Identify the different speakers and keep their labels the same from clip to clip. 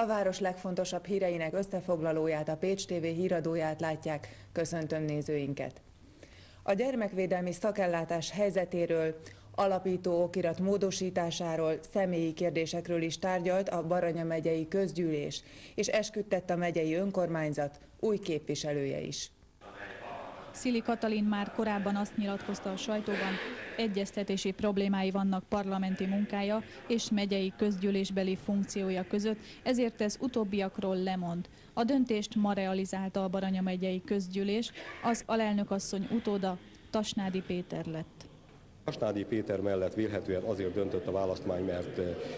Speaker 1: A város legfontosabb híreinek összefoglalóját, a Pécs TV híradóját látják. Köszöntöm nézőinket! A gyermekvédelmi szakellátás helyzetéről, alapító okirat módosításáról, személyi kérdésekről is tárgyalt a Baranya megyei közgyűlés, és esküdtett a megyei önkormányzat új képviselője is.
Speaker 2: Szili Katalin már korábban azt nyilatkozta a sajtóban, egyeztetési problémái vannak parlamenti munkája és megyei közgyűlésbeli funkciója között, ezért ez utóbbiakról lemond. A döntést ma realizálta a Baranya megyei közgyűlés, az alelnökasszony utóda Tasnádi Péter lett.
Speaker 3: Tasnádi Péter mellett vélhetően azért döntött a választmány, mert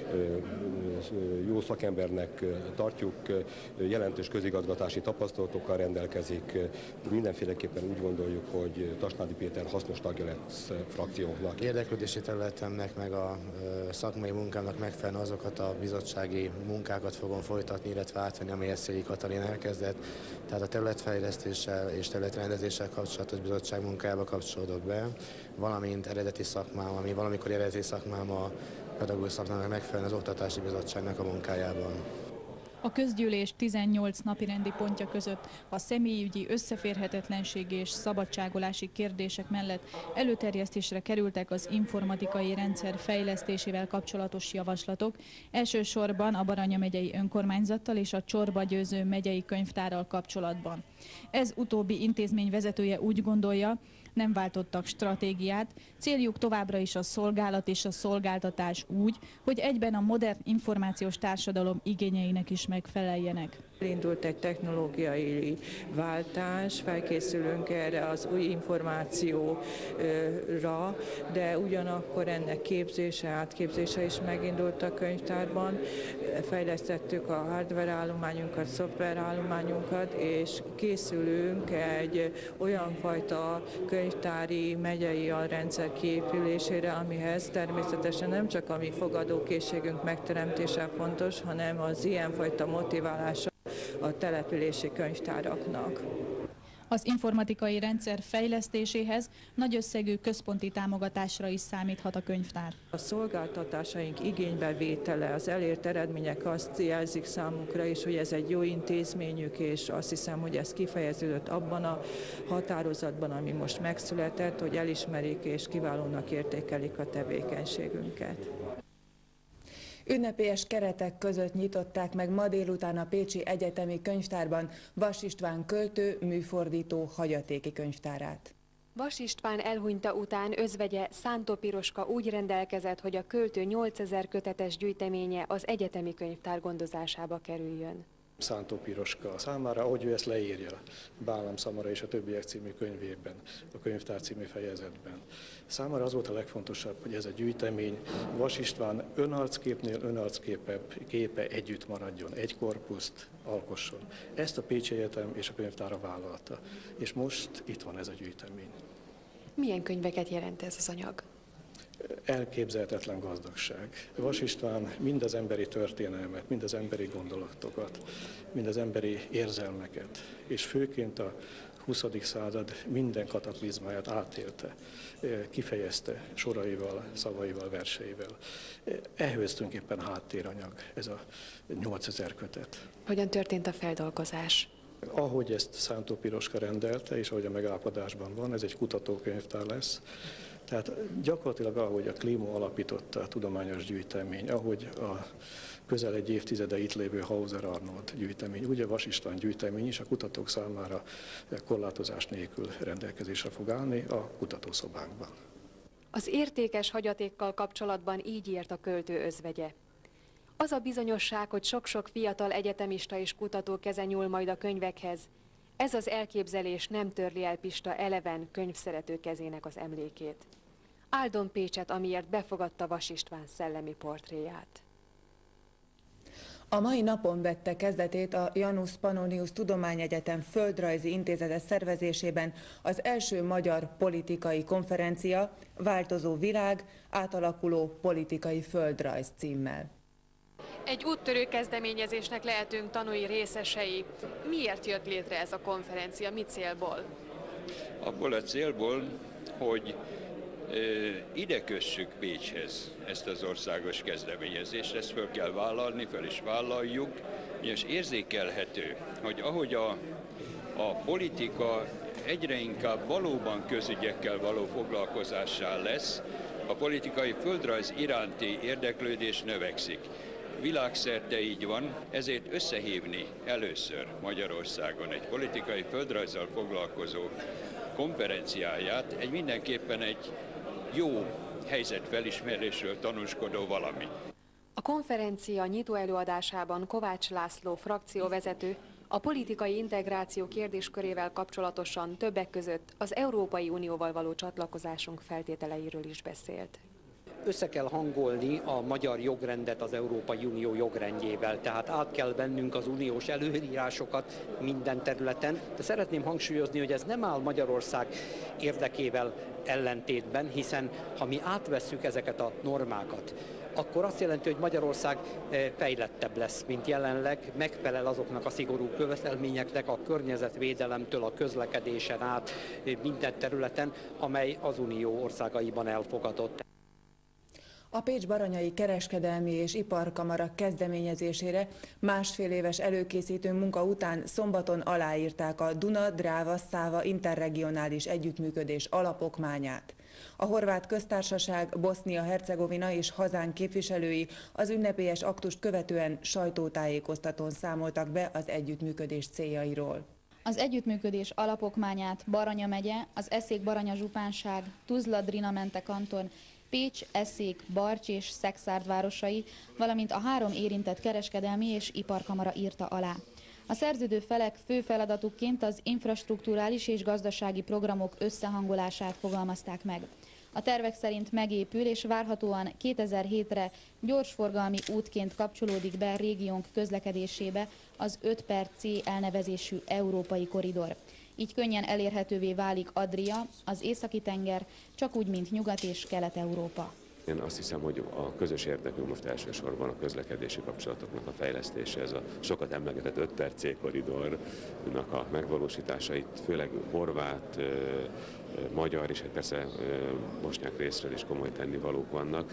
Speaker 3: jó szakembernek tartjuk, jelentős közigazgatási tapasztalatokkal rendelkezik. Mindenféleképpen úgy gondoljuk, hogy Tasnádi Péter hasznos tagja lesz frakciónknak.
Speaker 4: Érdeklődési területemnek meg a szakmai munkámnak megfelelően azokat a bizottsági munkákat fogom folytatni, illetve átvenni, amelyet Szili Katalin elkezdett. Tehát a területfejlesztéssel és területrendezéssel kapcsolatos bizottság munkájába kapcsolódok be, valamint eredeti szakmám, ami valamikor eredeti szakmám a pedagógus szakmának megfelelően az Oktatási Bizottságnak a munkájában.
Speaker 2: A közgyűlés 18 napirendi pontja között a személyügyi összeférhetetlenségi és szabadságolási kérdések mellett előterjesztésre kerültek az informatikai rendszer fejlesztésével kapcsolatos javaslatok, elsősorban a Baranya megyei önkormányzattal és a Csorba Győző megyei könyvtárral kapcsolatban. Ez utóbbi intézmény vezetője úgy gondolja, nem váltottak stratégiát, céljuk továbbra is a szolgálat és a szolgáltatás úgy, hogy egyben a modern információs társadalom igényeinek is megfeleljenek.
Speaker 5: Indult egy technológiai váltás, felkészülünk erre az új információra, de ugyanakkor ennek képzése, átképzése is megindult a könyvtárban. Fejlesztettük a hardware állományunkat, szoftver állományunkat, és készülünk egy olyan fajta könyvtári megyei alrendszer kiépülésére, amihez természetesen nem csak a mi fogadókészségünk megteremtése fontos, hanem az ilyenfajta motiválása a települési könyvtáraknak.
Speaker 2: Az informatikai rendszer fejlesztéséhez nagy összegű központi támogatásra is számíthat a könyvtár.
Speaker 5: A szolgáltatásaink igénybevétele, az elért eredmények azt jelzik számunkra is, hogy ez egy jó intézményük, és azt hiszem, hogy ez kifejeződött abban a határozatban, ami most megszületett, hogy elismerik és kiválónak értékelik a tevékenységünket.
Speaker 1: Ünnepélyes keretek között nyitották meg ma délután a Pécsi Egyetemi Könyvtárban Vas István költő, műfordító hagyatéki könyvtárát.
Speaker 6: Vas István elhunyta után özvegye Szántó Piroska úgy rendelkezett, hogy a költő 8000 kötetes gyűjteménye az egyetemi könyvtár gondozásába kerüljön.
Speaker 7: Szántó Piroska számára, ahogy ő ezt leírja, Bálam Szamara és a többiek című könyvében, a könyvtár című fejezetben. Számára az volt a legfontosabb, hogy ez a gyűjtemény Vas István önarcképnél önarcképe együtt maradjon, egy korpuszt alkosson. Ezt a Pécsi Egyetem és a könyvtára vállalta, és most itt van ez a gyűjtemény.
Speaker 6: Milyen könyveket jelent ez az anyag?
Speaker 7: Elképzelhetetlen gazdagság. Vas István mind az emberi történelmet, mind az emberi gondolatokat, mind az emberi érzelmeket, és főként a 20. század minden kataklizmáját átélte, kifejezte soraival, szavaival, verseivel. Ehhez tulajdonképpen háttéranyag, ez a 8000 kötet.
Speaker 6: Hogyan történt a feldolgozás?
Speaker 7: Ahogy ezt Szántó Piroska rendelte, és ahogy a megállapodásban van, ez egy kutatókönyvtár lesz. Tehát gyakorlatilag ahogy a Klimo alapította a tudományos gyűjtemény, ahogy a közel egy évtizede itt lévő Hauser Arnold gyűjtemény, ugye Vas István gyűjtemény is a kutatók számára korlátozás nélkül rendelkezésre fog állni a kutatószobánkban.
Speaker 6: Az értékes hagyatékkal kapcsolatban így írt a költő özvegye. Az a bizonyosság, hogy sok-sok fiatal egyetemista és kutató keze nyúl majd a könyvekhez, ez az elképzelés nem törli el Pista eleven könyvszerető kezének az emlékét. Áldom Pécset, amiért befogadta Vas István szellemi portréját.
Speaker 1: A mai napon vette kezdetét a Janus Pannonius Tudományegyetem Földrajzi Intézete szervezésében az első magyar politikai konferencia Változó világ, átalakuló politikai földrajz címmel.
Speaker 6: Egy úttörő kezdeményezésnek lehetünk tanúi, részesei. Miért jött létre ez a konferencia, mi célból?
Speaker 8: Abból a célból, hogy ide kössük Pécshez ezt az országos kezdeményezést, ezt föl kell vállalni, föl is vállaljuk, és érzékelhető, hogy ahogy a politika egyre inkább valóban közügyekkel való foglalkozássá lesz, a politikai földrajz iránti érdeklődés növekszik. Világszerte így van, ezért összehívni először Magyarországon egy politikai földrajzzal foglalkozó konferenciáját mindenképpen egy jó helyzetfelismerésről tanúskodó valami.
Speaker 6: A konferencia nyitó előadásában Kovács László frakcióvezető a politikai integráció kérdéskörével kapcsolatosan többek között az Európai Unióval való csatlakozásunk feltételeiről is beszélt.
Speaker 9: Össze kell hangolni a magyar jogrendet az Európai Unió jogrendjével, tehát át kell vennünk az uniós előírásokat minden területen, de szeretném hangsúlyozni, hogy ez nem áll Magyarország érdekével ellentétben, hiszen ha mi átvesszük ezeket a normákat, akkor azt jelenti, hogy Magyarország fejlettebb lesz, mint jelenleg, megfelel azoknak a szigorú követelményeknek a környezetvédelemtől a közlekedésen át minden területen, amely az Unió országaiban elfogadott.
Speaker 1: A Pécs-Baranyai Kereskedelmi és Iparkamara kezdeményezésére másfél éves előkészítő munka után szombaton aláírták a Duna-Dráva-Száva interregionális együttműködés alapokmányát. A Horvát Köztársaság, Bosznia-Hercegovina és hazánk képviselői az ünnepélyes aktust követően sajtótájékoztatón számoltak be az együttműködés céljairól.
Speaker 2: Az együttműködés alapokmányát Baranya megye, az Eszék-Baranya zsupánság, Tuzla-Drinamente kanton, Pécs, Eszék, Barcs és Szekszárd városai, valamint a 3 érintett kereskedelmi és iparkamara írta alá. A szerződő felek fő feladatukként az infrastrukturális és gazdasági programok összehangolását fogalmazták meg. A tervek szerint megépül és várhatóan 2007-re gyorsforgalmi útként kapcsolódik be régiónk közlekedésébe az 5/C elnevezésű európai koridor. Így könnyen elérhetővé válik Adria, az Északi-tenger, csak úgy, mint Nyugat- és Kelet-Európa.
Speaker 10: Én azt hiszem, hogy a közös érdekű most elsősorban a közlekedési kapcsolatoknak a fejlesztése, ez a sokat emlegetett 5/C koridornak a megvalósítása, itt főleg horvát, magyar és persze bosnyák részről is komoly tennivalók vannak.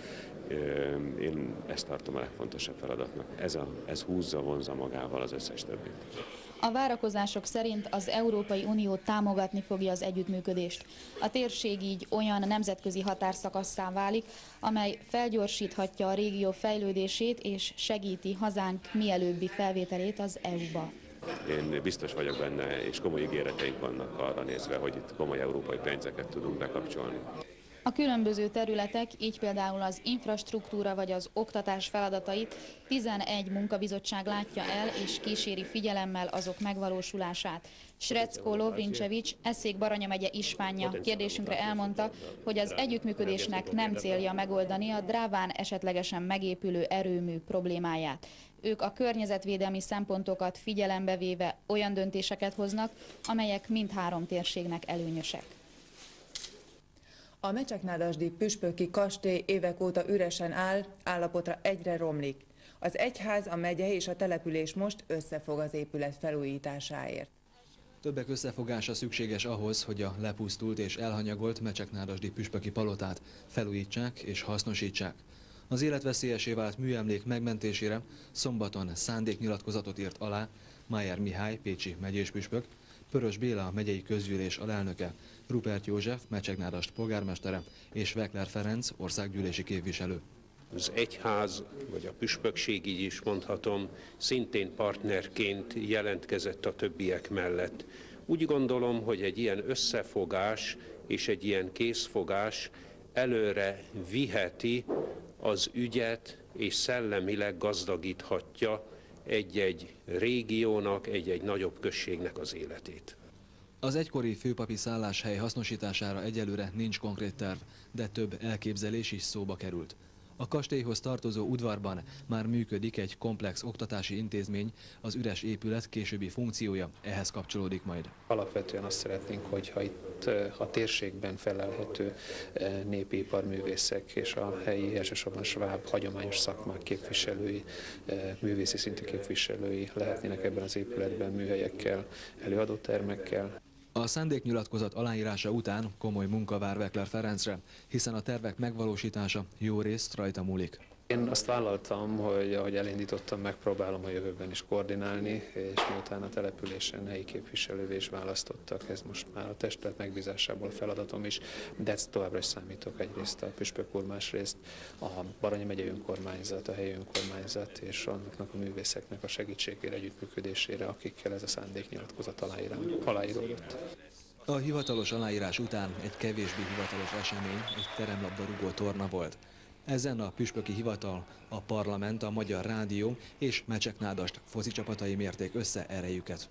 Speaker 10: Én ezt tartom a legfontosabb feladatnak. Ez húzza, vonzza magával az összes többit.
Speaker 2: A várakozások szerint az Európai Unió támogatni fogja az együttműködést. A térség így olyan nemzetközi határszakasszá válik, amely felgyorsíthatja a régió fejlődését és segíti hazánk mielőbbi felvételét az EU-ba.
Speaker 10: Én biztos vagyok benne, és komoly ígéreteink vannak arra nézve, hogy itt komoly európai pénzeket tudunk bekapcsolni.
Speaker 2: A különböző területek, így például az infrastruktúra vagy az oktatás feladatait 11 munkabizottság látja el és kíséri figyelemmel azok megvalósulását. Srecko Lovrincevics, Eszék-Baranya megye ispánja kérdésünkre elmondta, hogy az együttműködésnek nem célja megoldani a Dráván esetlegesen megépülő erőmű problémáját. Ők a környezetvédelmi szempontokat figyelembe véve olyan döntéseket hoznak, amelyek mindhárom térségnek előnyösek.
Speaker 1: A Mecseknádasdi püspöki kastély évek óta üresen áll, állapotra egyre romlik. Az egyház, a megye és a település most összefog az épület felújításáért.
Speaker 11: Többek összefogása szükséges ahhoz, hogy a lepusztult és elhanyagolt Mecseknádasdi püspöki palotát felújítsák és hasznosítsák. Az életveszélyessé vált műemlék megmentésére szombaton szándéknyilatkozatot írt alá Májer Mihály pécsi megyéspüspök, Pörös Béla megyei közgyűlés alelnöke, Rupert József Mecseknádast polgármestere és Vekler Ferenc országgyűlési képviselő.
Speaker 12: Az egyház, vagy a püspökség, így is mondhatom, szintén partnerként jelentkezett a többiek mellett. Úgy gondolom, hogy egy ilyen összefogás és egy ilyen készfogás előre viheti az ügyet, és szellemileg gazdagíthatja egy-egy régiónak, egy-egy nagyobb községnek az életét.
Speaker 11: Az egykori főpapi szálláshely hasznosítására egyelőre nincs konkrét terv, de több elképzelés is szóba került. A kastélyhoz tartozó udvarban már működik egy komplex oktatási intézmény, az üres épület későbbi funkciója ehhez kapcsolódik majd.
Speaker 7: Alapvetően azt szeretnénk, hogyha itt a térségben felelhető népi iparművészek és a helyi, elsősorban sváb hagyományos szakmák képviselői, művészi szintű képviselői lehetnének ebben az épületben műhelyekkel, előadótermekkel.
Speaker 11: A szándéknyilatkozat aláírása után komoly munka vár Vekler Ferencre, hiszen a tervek megvalósítása jó részt rajta múlik.
Speaker 13: Én azt vállaltam, hogy ahogy elindítottam, megpróbálom a jövőben is koordinálni, és miután a településen helyi képviselővé is választottak, ez most már a testület megbízásából feladatom is, de továbbra is számítok egyrészt a püspök úr, másrészt a Baranya megyei önkormányzat, a helyi önkormányzat és annak a művészeknek a segítségére, együttműködésére, akikkel ez a szándéknyilatkozat aláíródott.
Speaker 11: A hivatalos aláírás után egy kevésbé hivatalos esemény egy teremlabdarúgó torna volt. Ezen a püspöki hivatal, a parlament, a Magyar Rádió és Mecseknádast foci csapatai mérték össze erejüket.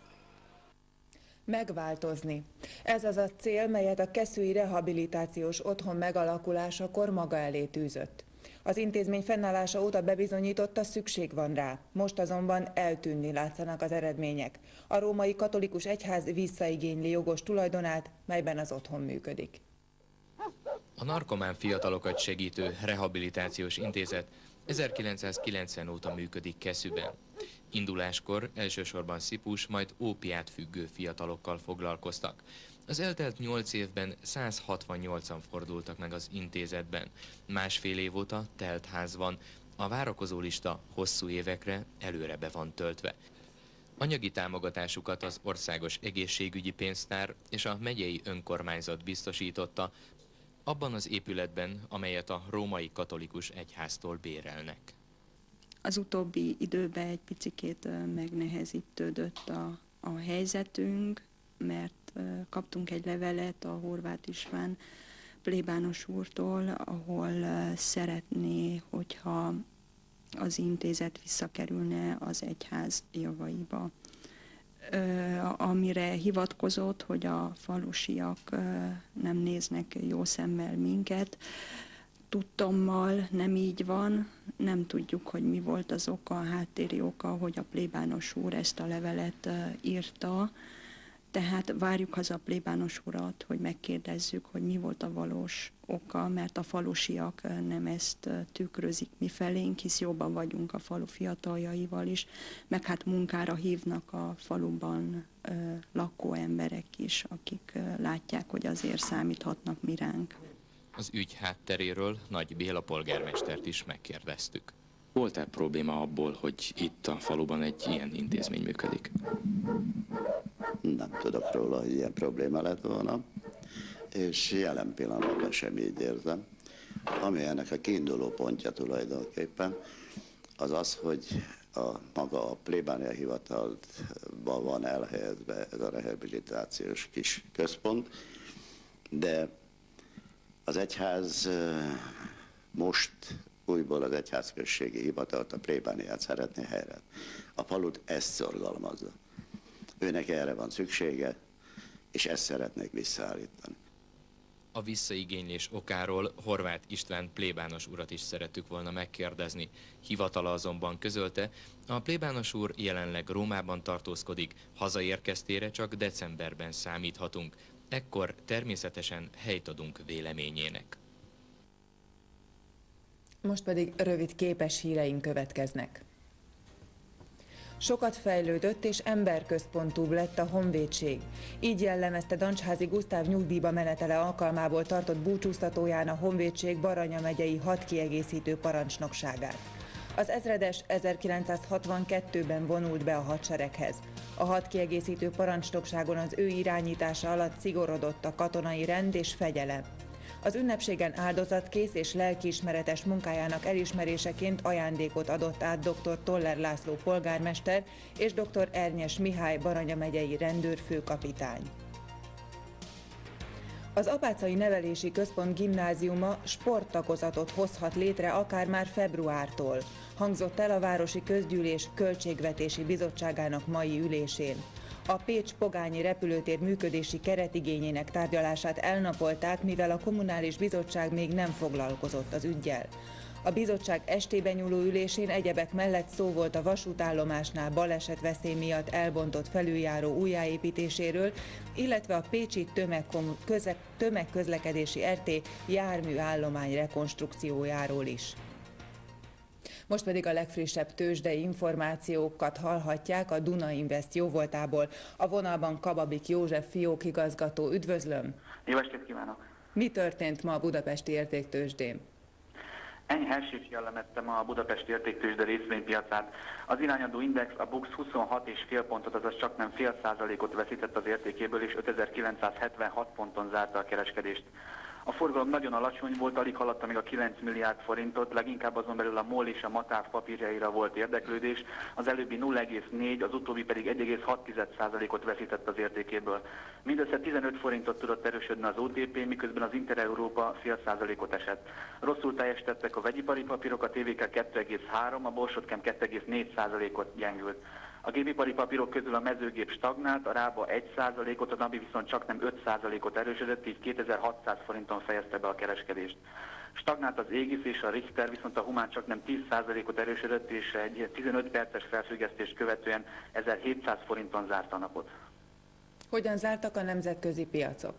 Speaker 1: Megváltozni. Ez az a cél, melyet a Keszői Rehabilitációs Otthon megalakulásakor maga elé tűzött. Az intézmény fennállása óta bebizonyította, szükség van rá. Most azonban eltűnni látszanak az eredmények. A római katolikus egyház visszaigényli jogos tulajdonát, melyben az otthon működik.
Speaker 14: A narkomán fiatalokat segítő rehabilitációs intézet 1990 óta működik Keszőben. Induláskor elsősorban szipus, majd ópiátfüggő fiatalokkal foglalkoztak. Az eltelt 8 évben 168-an fordultak meg az intézetben. Másfél év óta telt ház van. A várakozó lista hosszú évekre előre be van töltve. Anyagi támogatásukat az Országos Egészségügyi Pénztár és a megyei önkormányzat biztosította, abban az épületben, amelyet a római katolikus egyháztól bérelnek.
Speaker 15: Az utóbbi időben egy picikét megnehezítődött a helyzetünk, mert kaptunk egy levelet a Horváth István plébános úrtól, ahol szeretné, hogyha az intézet visszakerülne az egyház javaiba. Amire hivatkozott, hogy a falusiak nem néznek jó szemmel minket. Tudtommal nem így van, nem tudjuk, hogy mi volt az oka, a háttéri oka, hogy a plébános úr ezt a levelet írta. Tehát várjuk haza a plébános urat, hogy megkérdezzük, hogy mi volt a valós oka, mert a falusiak nem ezt tükrözik mi felénk, hisz jobban vagyunk a falu fiataljaival is, meg hát munkára hívnak a faluban lakó emberek is, akik látják, hogy azért számíthatnak mi ránk.
Speaker 14: Az ügy hátteréről Nagy Béla polgármestert is megkérdeztük.
Speaker 16: Volt-e probléma abból, hogy itt a faluban egy ilyen intézmény működik?
Speaker 17: Nem tudok róla, hogy ilyen probléma lett volna, és jelen pillanatban sem így érzem. Ami ennek a kiinduló pontja tulajdonképpen, az az, hogy maga a plébánia hivatalban van elhelyezve ez a rehabilitációs kis központ, de az egyház most újból az egyházközségi hivatalt, a plébániát szeretné helyre. A falut ezt szorgalmazza. Őnek erre van szüksége, és ezt szeretnék visszaállítani.
Speaker 14: A visszaigénylés okáról Horváth István plébános urat is szerettük volna megkérdezni. Hivatala azonban közölte, a plébános úr jelenleg Rómában tartózkodik, hazaérkeztére csak decemberben számíthatunk. Ekkor természetesen helyt adunk véleményének.
Speaker 1: Most pedig rövid képes híreink következnek. Sokat fejlődött és emberközpontúbb lett a honvédség. Így jellemezte Dancsházi Gusztáv nyugdíjba menetele alkalmából tartott búcsúztatóján a honvédség Baranya megyei hadkiegészítő parancsnokságát. Az ezredes 1962-ben vonult be a hadsereghez. A hadkiegészítő parancsnokságon az ő irányítása alatt szigorodott a katonai rend és fegyelem. Az ünnepségen áldozatkész és lelkiismeretes munkájának elismeréseként ajándékot adott át dr. Toller László polgármester és dr. Ernyes Mihály Baranya megyei rendőrfőkapitány. Az Apáczai Nevelési Központ gimnáziuma sporttagozatot hozhat létre akár már februártól, hangzott el a Városi Közgyűlés Költségvetési Bizottságának mai ülésén. A Pécs-Pogányi repülőtér működési keretigényének tárgyalását elnapolták, mivel a Kommunális Bizottság még nem foglalkozott az üggyel. A bizottság estében nyúló ülésén egyebek mellett szó volt a vasútállomásnál balesetveszély miatt elbontott felüljáró újjáépítéséről, illetve a pécsi tömegközlekedési RT járműállomány rekonstrukciójáról is. Most pedig a legfrissebb tőzsdei információkat hallhatják a Duna Invest jóvoltából. A vonalban Kababik József fiókigazgató. Üdvözlöm!
Speaker 18: Jó estét kívánok!
Speaker 1: Mi történt ma a budapesti értéktőzsdén?
Speaker 18: Enyhe esés jellemezte ma a budapesti értéktőzsde részvénypiacát. Az irányadó index, a BUX 26,5 pontot, azaz csak nem fél százalékot veszített az értékéből, és 5976 ponton zárta a kereskedést. A forgalom nagyon alacsony volt, alig haladta még a 9 milliárd forintot, leginkább azon belül a MOL és a MATÁV papírjaira volt érdeklődés, az előbbi 0,4, az utóbbi pedig 1,6%-ot veszített az értékéből. Mindössze 15 forintot tudott erősödni az OTP, miközben az Inter-Európa fél százalékot esett. Rosszul teljesítettek a vegyipari papírok, a TVK 2,3, a Borsodchem 2,4%-ot gyengült. A gépipari papírok közül a mezőgép stagnált, a Rába 1%-ot, a NABI viszont csak nem 5%-ot erősödött, így 2600 forinton fejezte be a kereskedést. Stagnált az Égis és a Richter, viszont a Humán csak nem 10%-ot erősödött, és egy 15 perces felfüggesztést követően 1700 forinton zárta a napot.
Speaker 1: Hogyan zártak a nemzetközi piacok?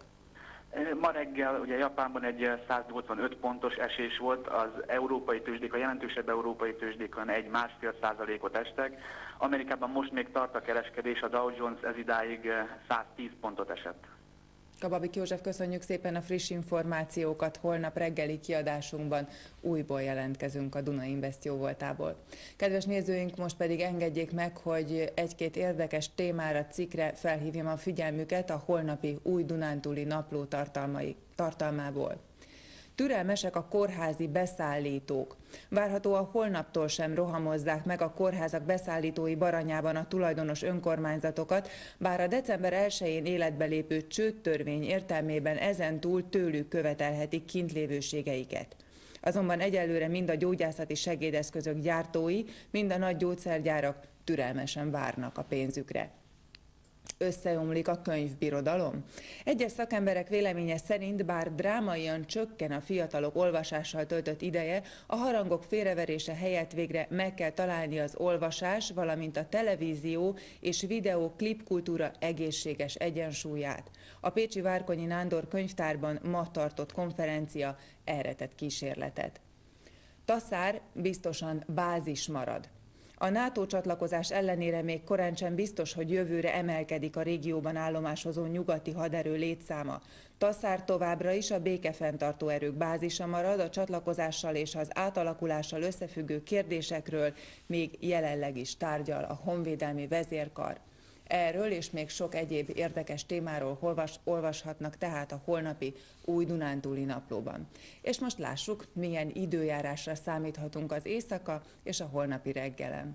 Speaker 18: Ma reggel ugye Japánban egy 185 pontos esés volt, az európai tőzsdék, a jelentősebb európai tőzsdékon 1,5% estek. Amerikában most még tart a kereskedés, a Dow Jones ez idáig 110 pontot esett.
Speaker 1: Kababik József, köszönjük szépen a friss információkat. Holnap reggeli kiadásunkban újból jelentkezünk a Duna Invest jóvoltából. Kedves nézőink, most pedig engedjék meg, hogy egy-két érdekes témára, cikkre felhívjam a figyelmüket a holnapi Új Dunántúli Napló tartalmából. Türelmesek a kórházi beszállítók. Várhatóan holnaptól sem rohamozzák meg a kórházak beszállítói baranyában a tulajdonos önkormányzatokat, bár a december 1-én életbe lépő csődtörvény értelmében ezentúl tőlük követelhetik kintlévőségeiket. Azonban egyelőre mind a gyógyászati segédeszközök gyártói, mind a nagy gyógyszergyárak türelmesen várnak a pénzükre. Összeomlik a könyvbirodalom? Egyes szakemberek véleménye szerint, bár drámaian csökken a fiatalok olvasással töltött ideje, a harangok félreverése helyett végre meg kell találni az olvasás, valamint a televízió és videó klipkultúra egészséges egyensúlyát. A pécsi Várkonyi Nándor könyvtárban ma tartott konferencia erre tett kísérletet. Taszár biztosan bázis marad. A NATO csatlakozás ellenére még korán sem biztos, hogy jövőre emelkedik a régióban állomásozó nyugati haderő létszáma. Taszár továbbra is a békefenntartó erők bázisa marad, a csatlakozással és az átalakulással összefüggő kérdésekről még jelenleg is tárgyal a honvédelmi vezérkar. Erről és még sok egyéb érdekes témáról olvashatnak tehát a holnapi Új Dunántúli Naplóban. És most lássuk, milyen időjárásra számíthatunk az éjszaka és a holnapi reggelen.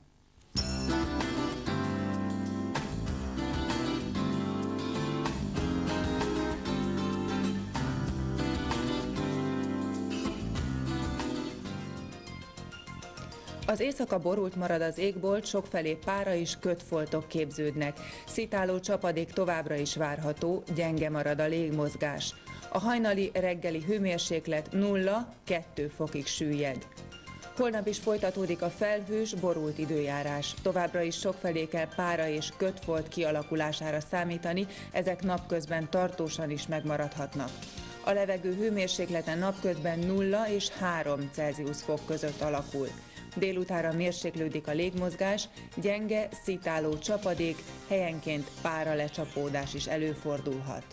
Speaker 1: Az éjszaka borult marad az égbolt, sokfelé pára és kötfoltok képződnek. Szitáló csapadék továbbra is várható, gyenge marad a légmozgás. A hajnali reggeli hőmérséklet 0-2 fokig süllyed. Holnap is folytatódik a felhős, borult időjárás. Továbbra is sokfelé kell pára és kötfolt kialakulására számítani, ezek napközben tartósan is megmaradhatnak. A levegő hőmérséklete napközben 0 és 3 Celsius fok között alakul. Délutánra mérséklődik a légmozgás, gyenge, szitáló csapadék, helyenként pára lecsapódás is előfordulhat.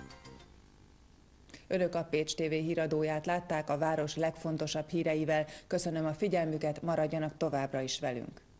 Speaker 1: Önök a Pécs TV híradóját látták a város legfontosabb híreivel. Köszönöm a figyelmüket, maradjanak továbbra is velünk.